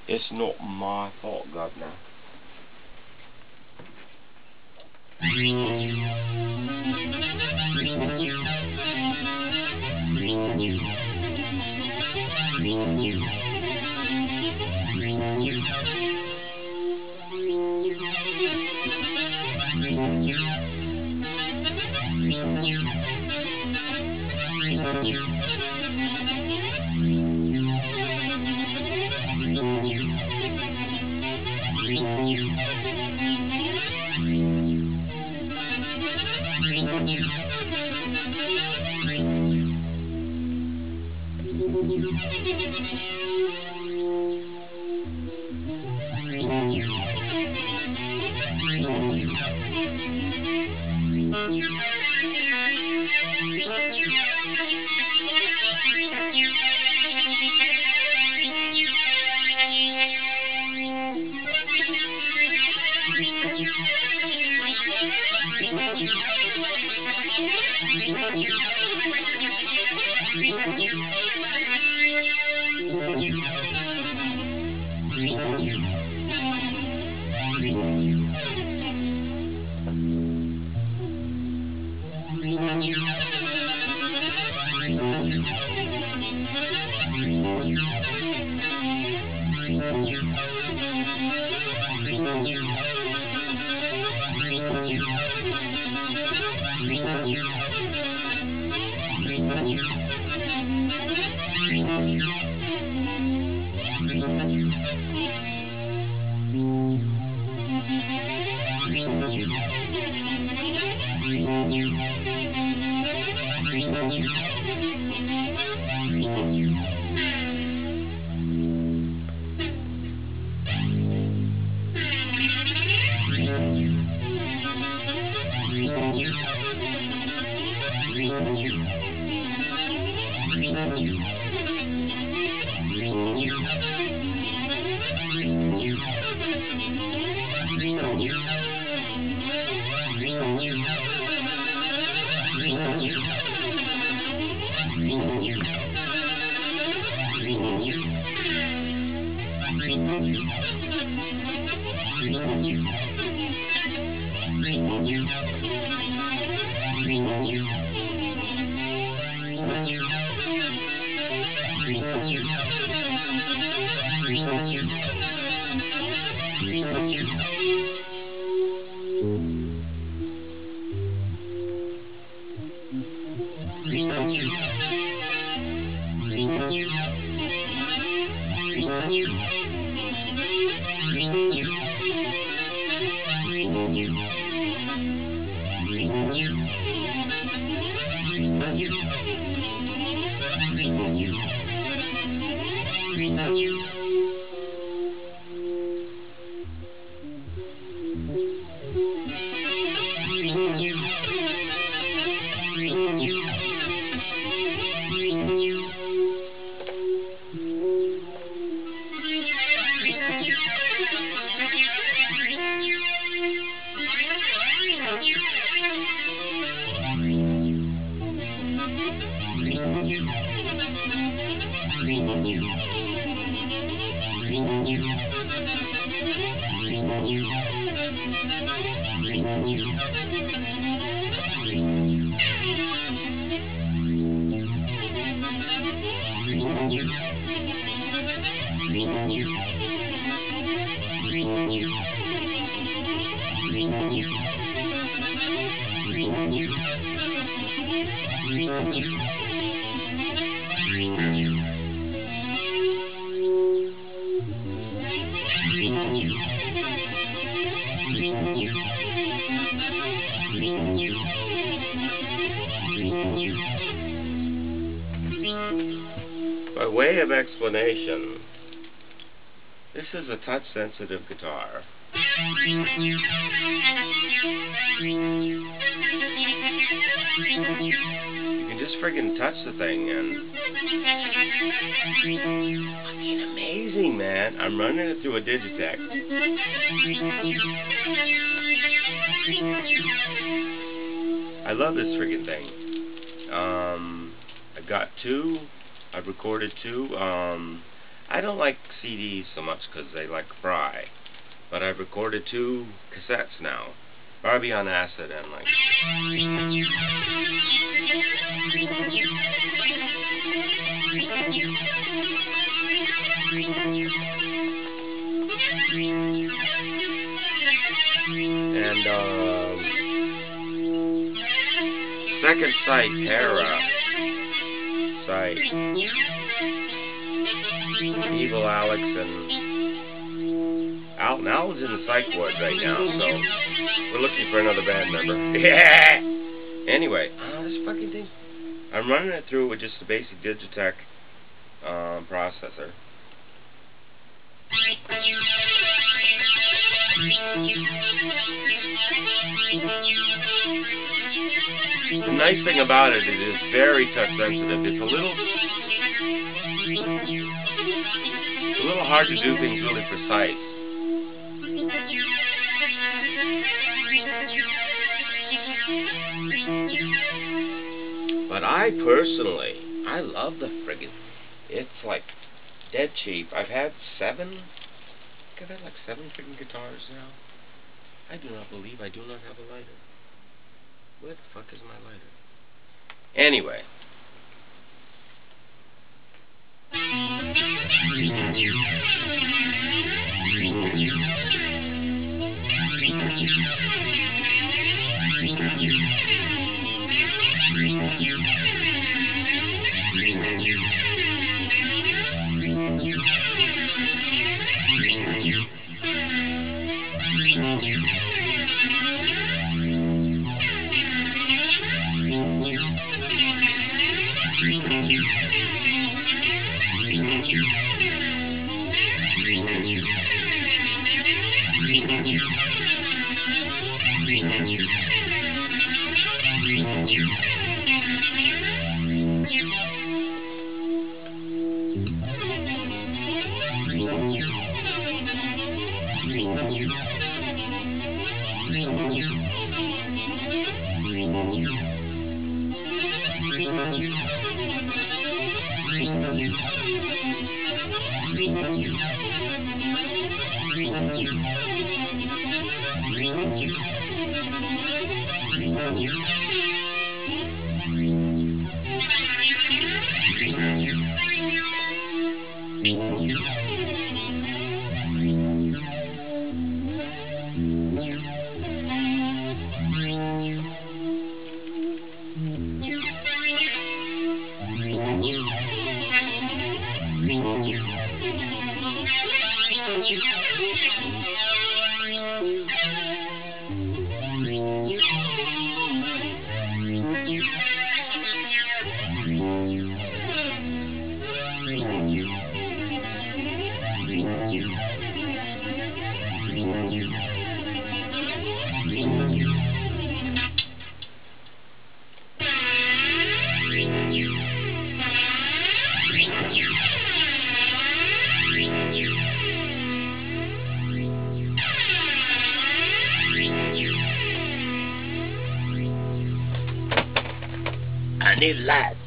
It's not my fault, Governor. By way of explanation, this is a touch-sensitive guitar. You can just friggin' touch the thing and... I mean, amazing, man. I'm running it through a Digitech. I love this friggin' thing. I've got two. I've recorded two. I don't like CDs so much because they like fry, but I've recorded 2 cassettes now, Barbie on Acid and like. And Second Sight, Terra Sight, Evil Alex, and Al's in the psych ward right now, so we're looking for another band member. Yeah. Anyway, this fucking thing, I'm running it through with just a basic Digitech processor. The nice thing about it is it's very touch sensitive. It's a little hard to do things really precise. But I love the friggin', it's like dead cheap. I've had 7 friggin' guitars now. I do not believe I do not have a lighter. Where the fuck is my lighter? Anyway. I need light.